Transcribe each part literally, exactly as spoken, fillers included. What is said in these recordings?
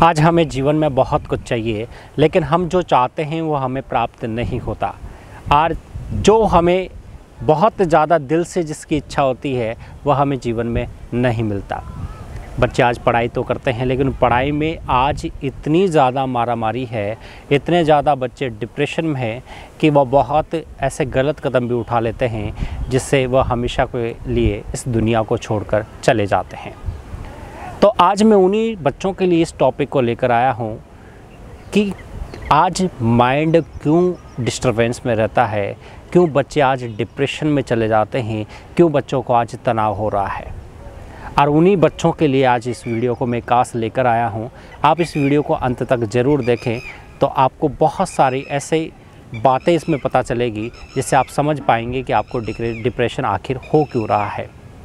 आज हमें जीवन में बहुत कुछ चाहिए, लेकिन हम जो चाहते हैं वो हमें प्राप्त नहीं होता। और जो हमें बहुत ज़्यादा दिल से जिसकी इच्छा होती है वह हमें जीवन में नहीं मिलता। बच्चे आज पढ़ाई तो करते हैं, लेकिन पढ़ाई में आज इतनी ज़्यादा मारामारी है, इतने ज़्यादा बच्चे डिप्रेशन में हैं कि वह बहुत ऐसे गलत कदम भी उठा लेते हैं जिससे वह हमेशा के लिए इस दुनिया को छोड़कर चले जाते हैं। तो आज मैं उन्हीं बच्चों के लिए इस टॉपिक को लेकर आया हूँ कि आज माइंड क्यों डिस्टर्बेंस में रहता है, क्यों बच्चे आज डिप्रेशन में चले जाते हैं, क्यों बच्चों को आज तनाव हो रहा है। और उन्हीं बच्चों के लिए आज इस वीडियो को मैं खास लेकर आया हूँ। आप इस वीडियो को अंत तक ज़रूर देखें तो आपको बहुत सारी ऐसे बातें इसमें पता चलेगी जिससे आप समझ पाएंगे कि आपको डिप्रेशन आखिर हो क्यों रहा है।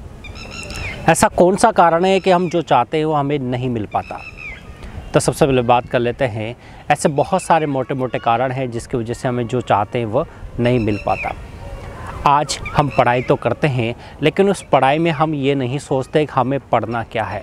ऐसा कौन सा कारण है कि हम जो चाहते हैं वो हमें नहीं मिल पाता। तो सबसे पहले बात कर लेते हैं, ऐसे बहुत सारे मोटे मोटे कारण हैं जिसकी वजह से हमें जो चाहते हैं वो नहीं मिल पाता। आज हम पढ़ाई तो करते हैं, लेकिन उस पढ़ाई में हम ये नहीं सोचते कि हमें पढ़ना क्या है।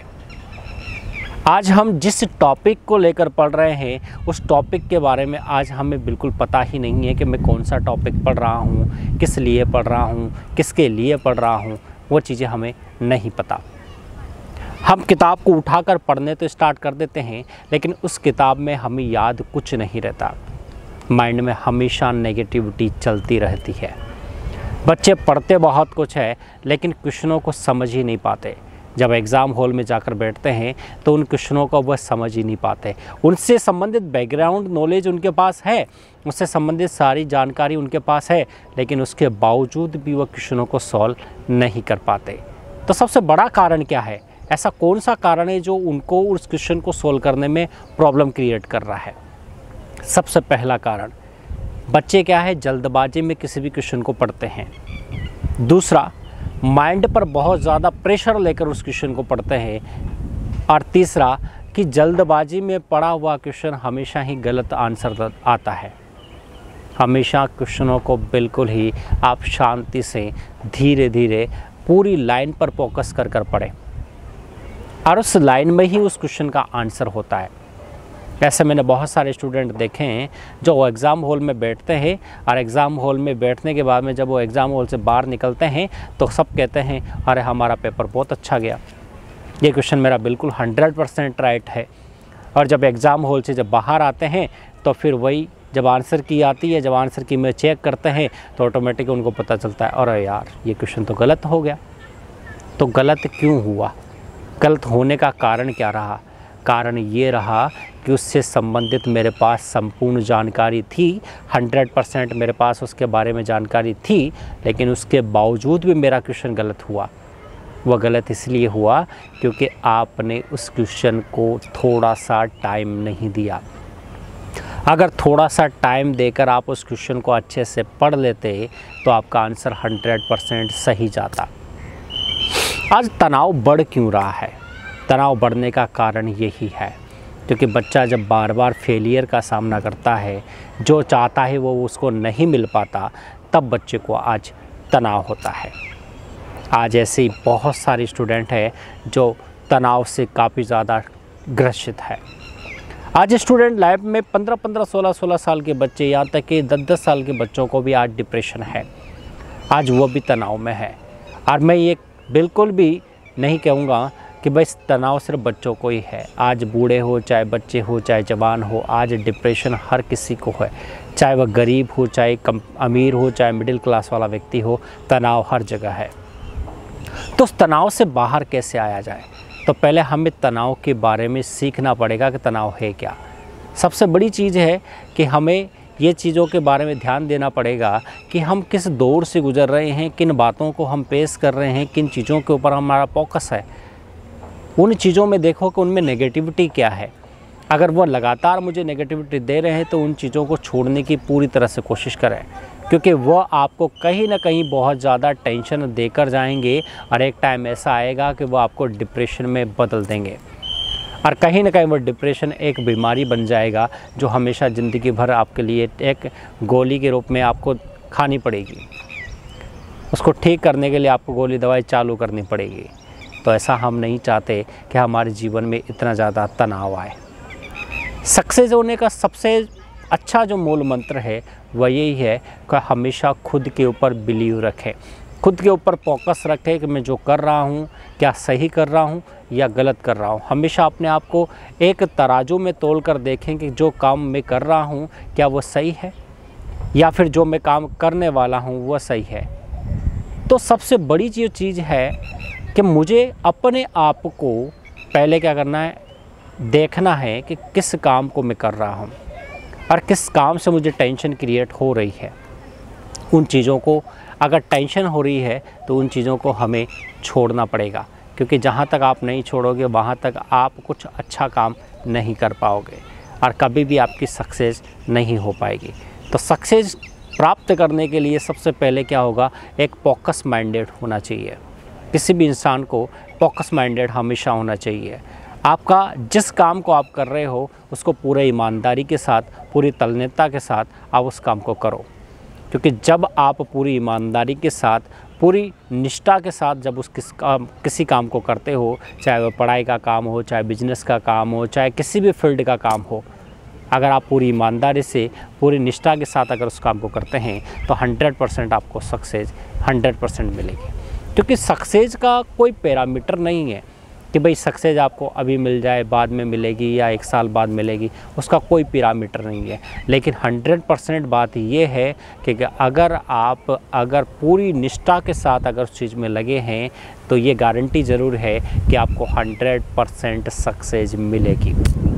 आज हम जिस टॉपिक को लेकर पढ़ रहे हैं उस टॉपिक के बारे में आज हमें बिल्कुल पता ही नहीं है कि मैं कौन सा टॉपिक पढ़ रहा हूँ, किस लिए पढ़ रहा हूँ, किसके लिए पढ़ रहा हूँ, वो चीज़ें हमें नहीं पता। हम किताब को उठाकर पढ़ने तो स्टार्ट कर देते हैं, लेकिन उस किताब में हमें याद कुछ नहीं रहता। माइंड में हमेशा नेगेटिविटी चलती रहती है। बच्चे पढ़ते बहुत कुछ है, लेकिन क्वेश्चनों को समझ ही नहीं पाते। जब एग्ज़ाम हॉल में जाकर बैठते हैं तो उन क्वेश्चनों को वह समझ ही नहीं पाते। उनसे संबंधित बैकग्राउंड नॉलेज उनके पास है, उससे संबंधित सारी जानकारी उनके पास है, लेकिन उसके बावजूद भी वह क्वेश्चनों को सॉल्व नहीं कर पाते। तो सबसे बड़ा कारण क्या है? ऐसा कौन सा कारण है जो उनको उस क्वेश्चन को सॉल्व करने में प्रॉब्लम क्रिएट कर रहा है? सबसे पहला कारण, बच्चे क्या है, जल्दबाजी में किसी भी क्वेश्चन को पढ़ते हैं। दूसरा, माइंड पर बहुत ज़्यादा प्रेशर लेकर उस क्वेश्चन को पढ़ते हैं। और तीसरा कि जल्दबाजी में पढ़ा हुआ क्वेश्चन हमेशा ही गलत आंसर आता है। हमेशा क्वेश्चनों को बिल्कुल ही आप शांति से धीरे धीरे पूरी लाइन पर फोकस कर कर पढ़ें और उस लाइन में ही उस क्वेश्चन का आंसर होता है। ऐसे मैंने बहुत सारे स्टूडेंट देखे हैं जो एग्ज़ाम हॉल में बैठते हैं और एग्ज़ाम हॉल में बैठने के बाद में जब वो एग्ज़ाम हॉल से बाहर निकलते हैं तो सब कहते हैं अरे हमारा पेपर बहुत अच्छा गया, ये क्वेश्चन मेरा बिल्कुल हंड्रेड परसेंट राइट है। और जब एग्ज़ाम हॉल से जब बाहर आते हैं तो फिर वही जब आंसर की आती है, जब आंसर की में चेक करते हैं तो ऑटोमेटिक उनको पता चलता है अरे यार ये क्वेश्चन तो गलत हो गया। तो गलत क्यों हुआ? गलत होने का कारण क्या रहा? कारण ये रहा कि उससे संबंधित मेरे पास संपूर्ण जानकारी थी, हंड्रेड परसेंट मेरे पास उसके बारे में जानकारी थी, लेकिन उसके बावजूद भी मेरा क्वेश्चन गलत हुआ। वह गलत इसलिए हुआ क्योंकि आपने उस क्वेश्चन को थोड़ा सा टाइम नहीं दिया। अगर थोड़ा सा टाइम देकर आप उस क्वेश्चन को अच्छे से पढ़ लेते तो आपका आंसर हंड्रेड परसेंट सही जाता। आज तनाव बढ़ क्यों रहा है? तनाव बढ़ने का कारण यही है क्योंकि बच्चा जब बार बार फेलियर का सामना करता है, जो चाहता है वो उसको नहीं मिल पाता, तब बच्चे को आज तनाव होता है। आज ऐसे बहुत सारे स्टूडेंट हैं जो तनाव से काफ़ी ज़्यादा ग्रसित है। आज स्टूडेंट लाइफ में पंद्रह पंद्रह सोलह सोलह साल के बच्चे, यहाँ तक कि दस दस साल के बच्चों को भी आज डिप्रेशन है। आज वो भी तनाव में है। और मैं ये बिल्कुल भी नहीं कहूँगा कि बस तनाव सिर्फ बच्चों को ही है। आज बूढ़े हो, चाहे बच्चे हो, चाहे जवान हो, आज डिप्रेशन हर किसी को है। चाहे वह गरीब हो, चाहे कम अमीर हो, चाहे मिडिल क्लास वाला व्यक्ति हो, तनाव हर जगह है। तो उस तनाव से बाहर कैसे आया जाए? तो पहले हमें तनाव के बारे में सीखना पड़ेगा कि तनाव है क्या। सबसे बड़ी चीज़ है कि हमें ये चीज़ों के बारे में ध्यान देना पड़ेगा कि हम किस दौर से गुजर रहे हैं, किन बातों को हम पेश कर रहे हैं, किन चीज़ों के ऊपर हमारा फोकस है। उन चीज़ों में देखो कि उनमें नेगेटिविटी क्या है। अगर वो लगातार मुझे नेगेटिविटी दे रहे हैं तो उन चीज़ों को छोड़ने की पूरी तरह से कोशिश करें, क्योंकि वो आपको कहीं ना कहीं बहुत ज़्यादा टेंशन देकर जाएंगे और एक टाइम ऐसा आएगा कि वो आपको डिप्रेशन में बदल देंगे। और कहीं ना कहीं वो डिप्रेशन एक बीमारी बन जाएगा जो हमेशा ज़िंदगी भर आपके लिए एक गोली के रूप में आपको खानी पड़ेगी। उसको ठीक करने के लिए आपको गोली दवाई चालू करनी पड़ेगी। तो ऐसा हम नहीं चाहते कि हमारे जीवन में इतना ज़्यादा तनाव आए। सक्सेस होने का सबसे अच्छा जो मूल मंत्र है वह यही है कि हमेशा खुद के ऊपर बिलीव रखें, खुद के ऊपर फोकस रखें कि मैं जो कर रहा हूँ क्या सही कर रहा हूँ या गलत कर रहा हूँ। हमेशा अपने आप को एक तराजू में तोल कर देखें कि जो काम मैं कर रहा हूँ क्या वो सही है या फिर जो मैं काम करने वाला हूँ वह सही है। तो सबसे बड़ी जो चीज़ है कि मुझे अपने आप को पहले क्या करना है, देखना है कि किस काम को मैं कर रहा हूँ और किस काम से मुझे टेंशन क्रिएट हो रही है। उन चीज़ों को अगर टेंशन हो रही है तो उन चीज़ों को हमें छोड़ना पड़ेगा, क्योंकि जहाँ तक आप नहीं छोड़ोगे वहाँ तक आप कुछ अच्छा काम नहीं कर पाओगे और कभी भी आपकी सक्सेस नहीं हो पाएगी। तो सक्सेस प्राप्त करने के लिए सबसे पहले क्या होगा, एक फोकस माइंडेड होना चाहिए। किसी भी इंसान को फोकस माइंडेड हमेशा होना चाहिए। आपका जिस काम को आप कर रहे हो उसको पूरे ईमानदारी के साथ, पूरी तल्लीनता के साथ आप उस काम को करो, क्योंकि जब आप पूरी ईमानदारी के साथ, पूरी निष्ठा के साथ जब उस किस काम किसी काम को करते हो, चाहे वह पढ़ाई का काम हो, चाहे बिजनेस का काम हो, चाहे किसी भी फील्ड का काम हो, अगर आप पूरी ईमानदारी से, पूरी निष्ठा के साथ अगर उस काम को करते हैं तो हंड्रेड परसेंट आपको सक्सेस हंड्रेड परसेंट मिलेगी। क्योंकि सक्सेस का कोई पैरामीटर नहीं है कि भाई सक्सेस आपको अभी मिल जाए, बाद में मिलेगी या एक साल बाद मिलेगी, उसका कोई पैरामीटर नहीं है। लेकिन हंड्रेड परसेंट बात ये है कि अगर आप अगर पूरी निष्ठा के साथ अगर उस चीज़ में लगे हैं तो ये गारंटी ज़रूर है कि आपको हंड्रेड परसेंट सक्सेस मिलेगी।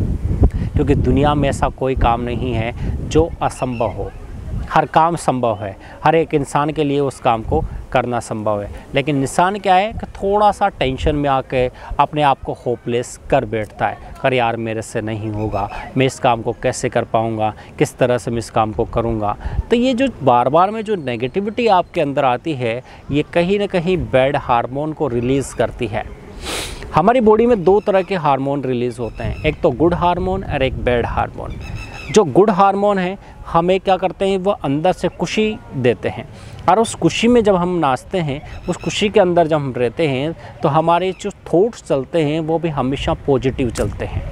क्योंकि दुनिया में ऐसा कोई काम नहीं है जो असंभव हो, हर काम संभव है, हर एक इंसान के लिए उस काम को करना संभव है। लेकिन इंसान क्या है कि थोड़ा सा टेंशन में आके अपने आप को होपलेस कर बैठता है, कर यार मेरे से नहीं होगा, मैं इस काम को कैसे कर पाऊँगा, किस तरह से मैं इस काम को करूँगा। तो ये जो बार बार में जो नेगेटिविटी आपके अंदर आती है, ये कहीं ना कहीं बैड हार्मोन को रिलीज़ करती है। हमारी बॉडी में दो तरह के हार्मोन रिलीज़ होते हैं, एक तो गुड हार्मोन और एक बैड हार्मोन। जो गुड हार्मोन है हमें क्या करते हैं, वो अंदर से खुशी देते हैं, और उस खुशी में जब हम नाचते हैं, उस खुशी के अंदर जब हम रहते हैं तो हमारे जो थॉट्स चलते हैं वो भी हमेशा पॉजिटिव चलते हैं।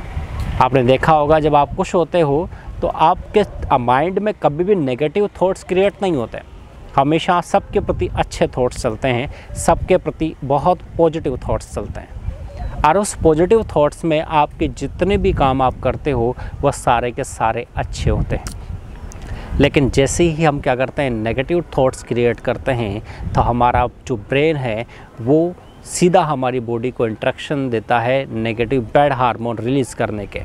आपने देखा होगा जब आप खुश होते हो तो आपके माइंड में कभी भी नेगेटिव थॉट्स क्रिएट नहीं होते, हमेशा सबके प्रति अच्छे थॉट्स चलते हैं, सबके प्रति बहुत पॉजिटिव थॉट्स चलते हैं। और उस पॉजिटिव थॉट्स में आपके जितने भी काम आप करते हो वह सारे के सारे अच्छे होते हैं। लेकिन जैसे ही हम क्या करते हैं, नेगेटिव थॉट्स क्रिएट करते हैं, तो हमारा जो ब्रेन है वो सीधा हमारी बॉडी को इंस्ट्रक्शन देता है नेगेटिव बैड हार्मोन रिलीज़ करने के,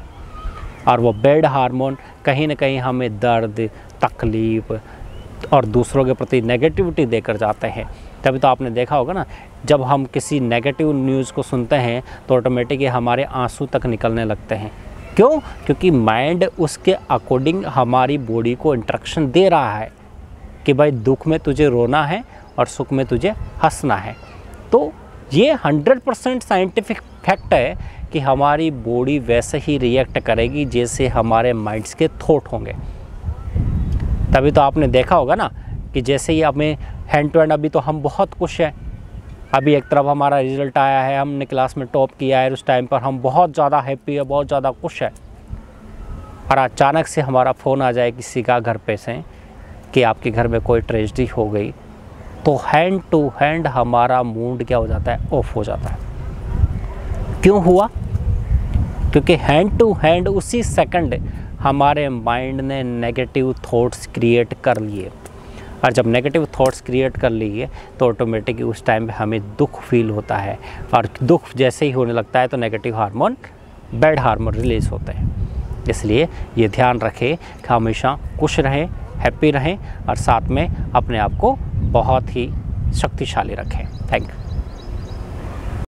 और वो बैड हार्मोन कहीं ना कहीं हमें दर्द, तकलीफ़ और दूसरों के प्रति नेगेटिविटी देकर जाते हैं। तभी तो आपने देखा होगा ना, जब हम किसी नेगेटिव न्यूज़ को सुनते हैं तो ऑटोमेटिकली हमारे आंसू तक निकलने लगते हैं। क्यों? क्योंकि माइंड उसके अकॉर्डिंग हमारी बॉडी को इंस्ट्रक्शन दे रहा है कि भाई दुख में तुझे रोना है और सुख में तुझे हंसना है। तो ये हंड्रेड परसेंट साइंटिफिक फैक्ट है कि हमारी बॉडी वैसे ही रिएक्ट करेगी जैसे हमारे माइंड्स के थॉट होंगे। तभी तो आपने देखा होगा ना कि जैसे ही हमें हैंड टू हैंड, अभी तो हम बहुत खुश हैं, अभी एक तरफ हमारा रिज़ल्ट आया है, हमने क्लास में टॉप किया है, उस टाइम पर हम बहुत ज़्यादा हैप्पी है, बहुत ज़्यादा खुश है, और अचानक से हमारा फ़ोन आ जाए किसी का घर पे से कि आपके घर में कोई ट्रेजेडी हो गई, तो हैंड टू हैंड हमारा मूड क्या हो जाता है, ऑफ हो जाता है। क्यों हुआ? क्योंकि हैंड टू हैंड उसी सेकंड हमारे माइंड ने नेगेटिव थॉट्स क्रिएट कर लिए, और जब नेगेटिव थॉट्स क्रिएट कर लिए तो ऑटोमेटिकली उस टाइम पे हमें दुख फील होता है, और दुख जैसे ही होने लगता है तो negative hormone, bad hormone release होते हैं। इसलिए ये ध्यान रखें कि हमेशा खुश रहें, हैप्पी रहें, और साथ में अपने आप को बहुत ही शक्तिशाली रखें। Thank you.